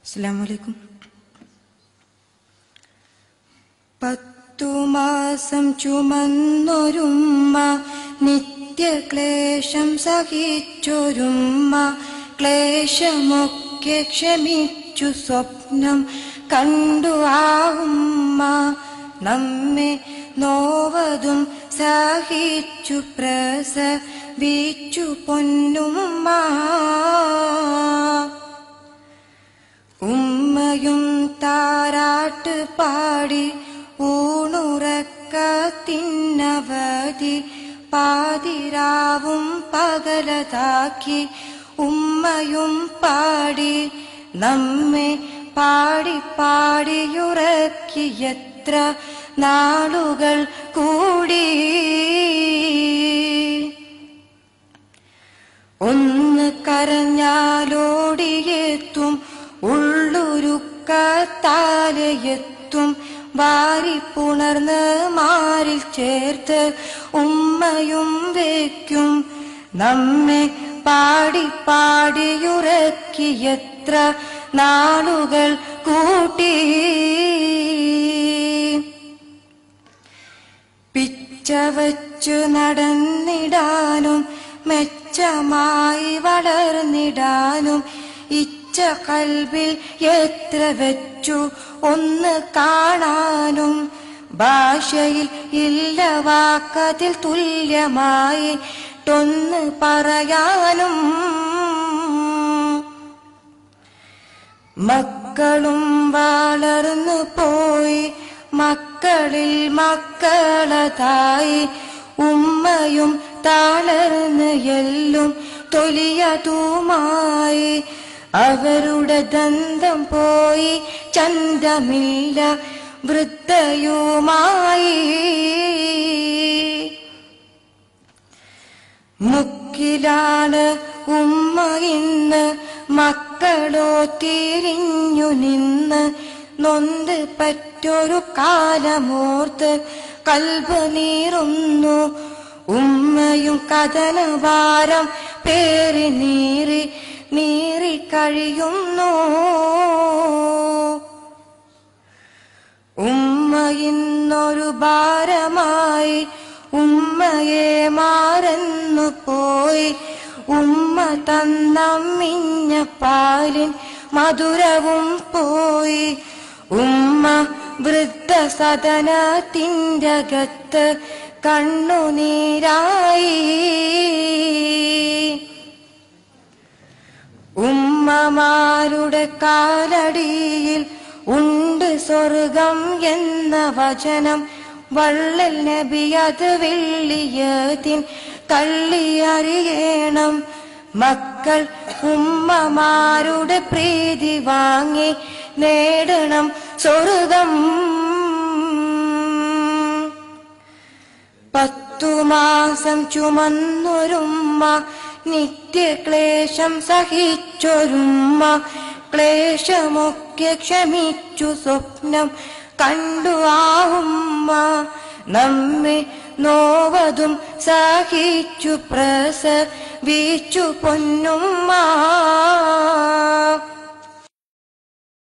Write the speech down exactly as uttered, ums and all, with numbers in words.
അസ്സലാമു അലൈക്കും. പത്തു മാസം ചുമന്നൊരുമ്മ, നിത്യക്ലേശം സഹിച്ചൊരുമ്മ, ക്ലേശമൊക്കെ ക്ഷമിച്ചു സ്വപ്നം കണ്ടു ആ ഉമ്മ. നമ്മെ നോവതും സഹിച്ചു പ്രസവിച്ചു പൊന്നുമ്മ. ഉമ്മയും താരാട്ട് പാടി ഊണുറക്കത്തിനവധി പാതിരാവും പകലതാക്കി ഉമ്മയും പാടി നമ്മെ പാടി പാടിയുറക്കിയത്ര നാളുകൾ കൂടി. ഒന്ന് കരഞ്ഞാലോടിയെത്തും, ഉള്ളുരുക്കത്താലെത്തും, വാരിപ്പുണർന്ന് മാറിൽ ചേർത്ത് ഉമ്മയും വയ്ക്കും. നമ്മെ പാടി പാടിയുറക്കിയത്ര നാളുകൾ കൂട്ടി. പിച്ചവച്ചു നടന്നിടാനും മെച്ചമായി വളർന്നിടാനും ഇച്ഛ കൽബിൽ എത്ര വെച്ചു ഒന്ന് കാണാനും ഭാഷയിൽ ഇല്ല വാക്കതിൽ തുല്യമായി ട്ടൊന്ന് പറയാനും. മക്കളും വളർന്നു പോയി, മക്കളിൽ മക്കളതായി, ഉമ്മയും തളർന്ന് എല്ലും തൊലിയതുമായി. അവരുടെ ദന്തം പോയി ചന്തമില്ല വൃദ്ധയുമായി. മുക്കിലാണ് ഉമ്മ ഇന്ന്, മക്കളോ തിരിഞ്ഞു നിന്ന്. നൊന്ത് പറ്റൊരു കാലമോർത്ത് കൽബ് നീറുന്നു. ഉമ്മയും കഥനഭാരം പേറി നീറി നീറി കഴിയുന്നു. ഉമ്മ ഇന്നൊരു ഭാരമായി ഉമ്മയെ മാറന്നു പോയി. ഉമ്മ തന്നമ്മിഞ്ഞ പാലിൻ മധുരവും പോയി. ഉമ്മ വൃദ്ധസദനത്തിൻ്റെ അകത്ത് കണ്ണുനീരായി. ഉമ്മമാരുടെ കാലടിയിൽ ഉണ്ട് സ്വർഗം എന്ന വചനം. വള്ളൽ നബി അത് വെള്ളിയതിൻ തള്ളിയറിയണം. മക്കൾ ഉമ്മമാരുടെ പ്രീതി വാങ്ങി നേടണം സ്വർഗം. പത്തു മാസം ചുമന്നൊരുമ്മ, നിത്യക്ലേശം സഹിച്ചൊരുമ്മ, ക്ലേശമൊക്കെ ക്ഷമിച്ചു സ്വപ്നം കണ്ടു ആ ഉമ്മ. നമ്മെ നോവതും സഹിച്ചു പ്രസവിച്ചു പൊന്നുമ്മ.